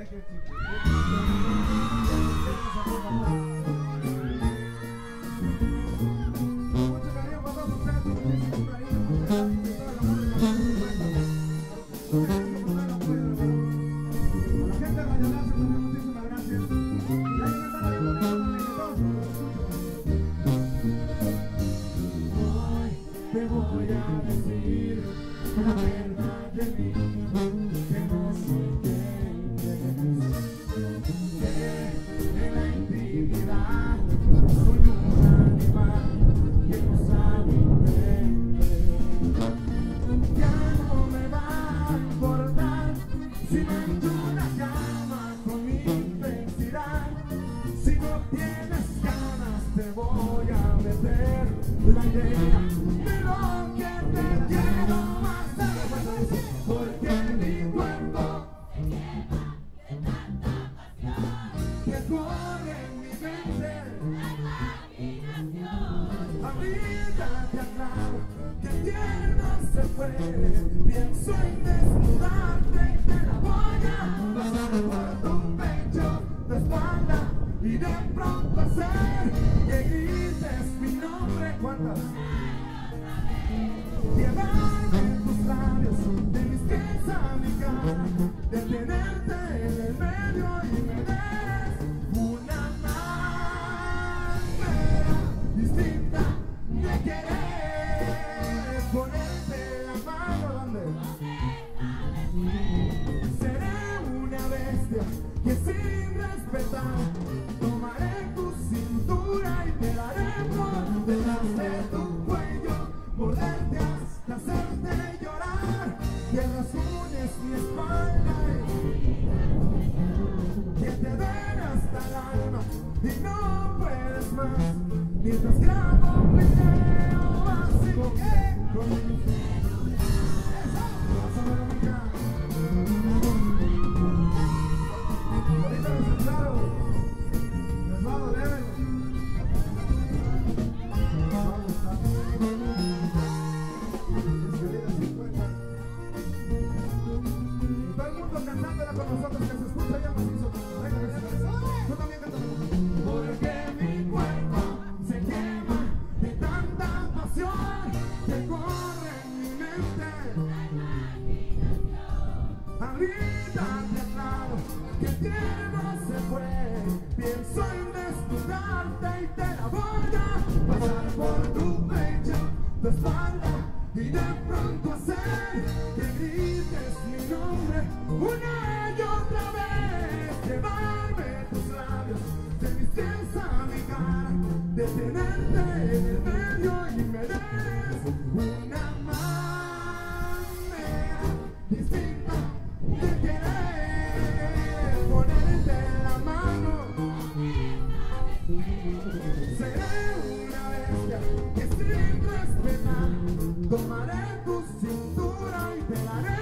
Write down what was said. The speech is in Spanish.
Pienso en desnudarte y te la voy a pasar por tu pecho, tu espalda y de pronto hacer que grites mi nombre. ¿Cuántas? Llevarme en tus labios, de mis pies a mi cara, detenerte en el medio y me des una manera distinta de querer. Ponerte la mano donde seré una bestia que sin respetar tomaré tu cintura y te daré por detrás de tu cuello, morderte hasta hacerte llorar, que rasguñes mi espalda y que te den hasta el alma y no puedes más, mientras grabo un video así que pienso en desnudarte y te la voy a pasar por tu pecho, tu espalda y de pronto hacer que grites mi nombre una y otra vez. Llevarme tus labios de mis pies a mi cara, detenerte en el medio y me des una manera distinta de querer. Ponerte la mano. Seré una bestia que sin respetar tomaré tu cintura y te daré